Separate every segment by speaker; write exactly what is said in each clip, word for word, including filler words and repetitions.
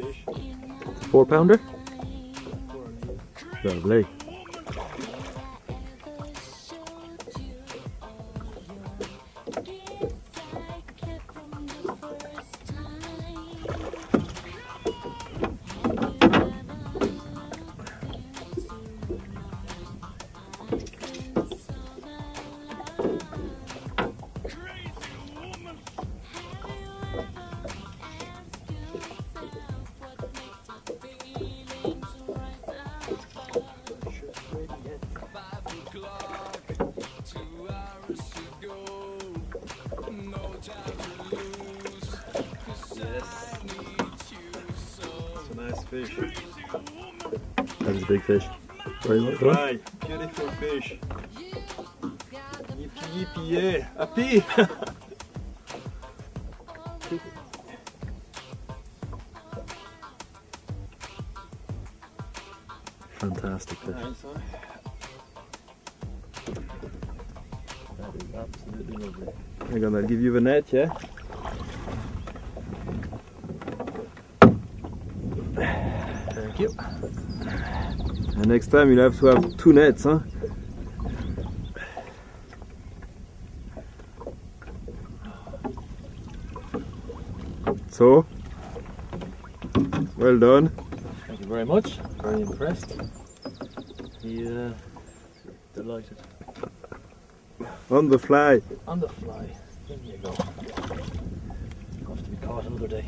Speaker 1: fish.
Speaker 2: It's a four pounder? Lovely.
Speaker 1: Fish.
Speaker 2: That is a big fish. Very well done.
Speaker 1: Right, beautiful fish. Yippee yippee yeah, happy.
Speaker 2: Fantastic fish.
Speaker 1: Nice, huh? That is absolutely lovely.
Speaker 2: I'm gonna give you the net, yeah?
Speaker 1: Thank you.
Speaker 2: And next time you'll have to have two nets, huh? So, well done.
Speaker 1: Thank you very much. Very impressed. Yeah, delighted.
Speaker 2: On the fly.
Speaker 1: On the fly. There you go. Have to be caught another day.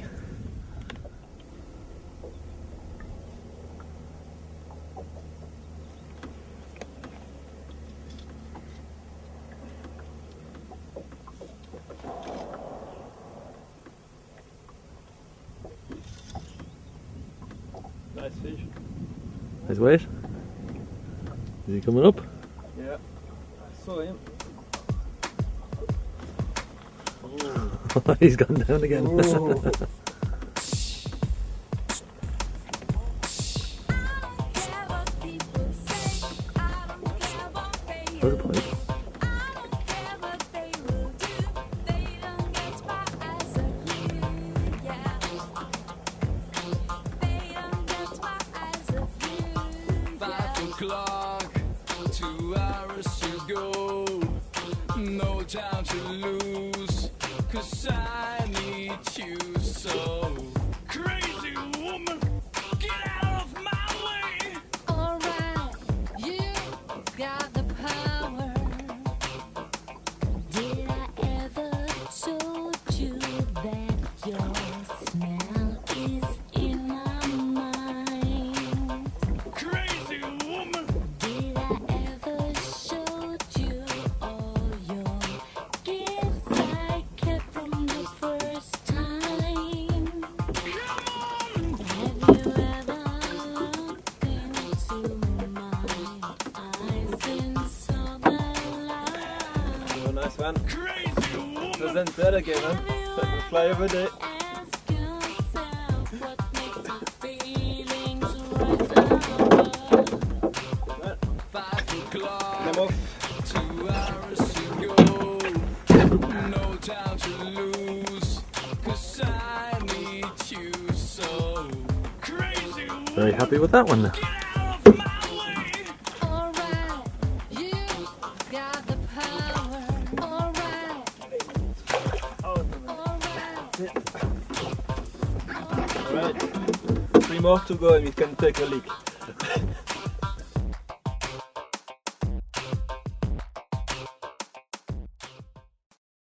Speaker 1: Nice fish.
Speaker 2: Nice weight. Is he coming up?
Speaker 1: Yeah, I saw him.
Speaker 2: He's gone down again. Another pike.
Speaker 3: Clock, two hours to go, no time to lose, 'cause I need you so. Crazy woman, get out of my way.
Speaker 4: Alright, you got the power. Did I ever told you that your smell is in my mind?
Speaker 3: Crazy woman.
Speaker 4: Did I ever show you all your gifts I kept from the first time? Have you ever looked into my eyes and saw the light?
Speaker 1: Oh, nice one.
Speaker 3: Crazy woman.
Speaker 1: Present that again, huh? Fly every day.
Speaker 4: Ask yourself what makes the feelings rise up.
Speaker 3: Five o'clock,
Speaker 1: Come off.
Speaker 3: two hours to go, no time to lose, 'cause I need you so. Crazy woman.
Speaker 2: Very happy with that one now.
Speaker 3: Get out of my way.
Speaker 4: Alright, you got the power. Alright, alright.
Speaker 1: Alright. Three more to go and we can take a leak.